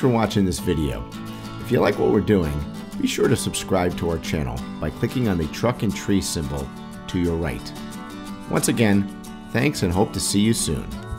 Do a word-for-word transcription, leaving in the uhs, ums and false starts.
for watching this video. If you like what we're doing, be sure to subscribe to our channel by clicking on the truck and tree symbol to your right. Once again, thanks and hope to see you soon.